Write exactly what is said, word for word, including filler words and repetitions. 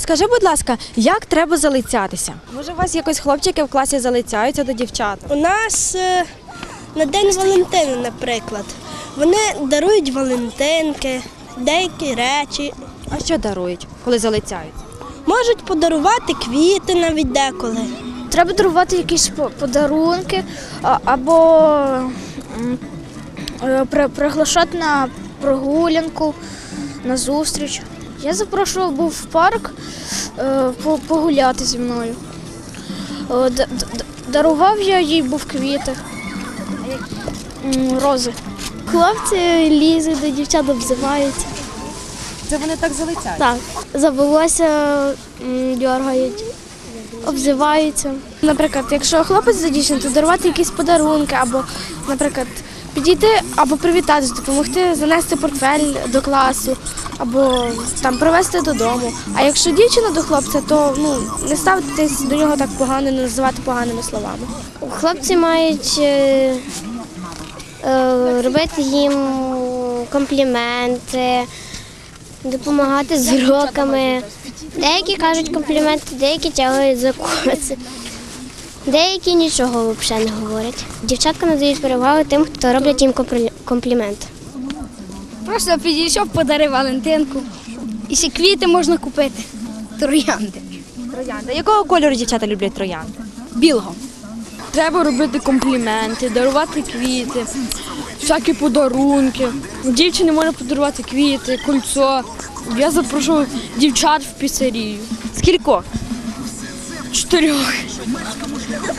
Скажи, будь ласка, як треба залицятися? Може, у вас якось хлопчики в класі залицяються до дівчат? У нас е, на День Валентина, наприклад, вони дарують валентинки, деякі речі. А що дарують, коли залицяються? Можуть подарувати квіти навіть деколи. Треба дарувати якісь подарунки або приглашати на прогулянку, на зустріч. Я запрошував був в парк погуляти зі мною. Дарував я їй був квіти, рози. Хлопці лізуть до дівчат, обзиваються. Це вони так залицяють? Так, за волосся дергають, обзиваються. Наприклад, якщо хлопець за дівчину, то дарувати якісь подарунки, або, наприклад, підійти або привітатися, допомогти занести портфель до класу, або там привезти додому. А якщо дівчина до хлопця, то ну, не ставитись до нього так погано, не називати поганими словами. Хлопці мають е, е, робити їм компліменти, допомагати з уроками. Деякі кажуть компліменти, деякі тягають за коси. Деякі нічого взагалі не говорять. Дівчатка надають перевагу тим, хто роблять їм компліменти. Просто підійшов, подарив Валентинку. І ще квіти можна купити. Троянди. Троянди. Якого кольору дівчата люблять троянди? Білого. Треба робити компліменти, дарувати квіти, всякі подарунки. Дівчині можна подарувати квіти, кольцо. Я запрошую дівчат в піцерію. Скількох? Чотирьох.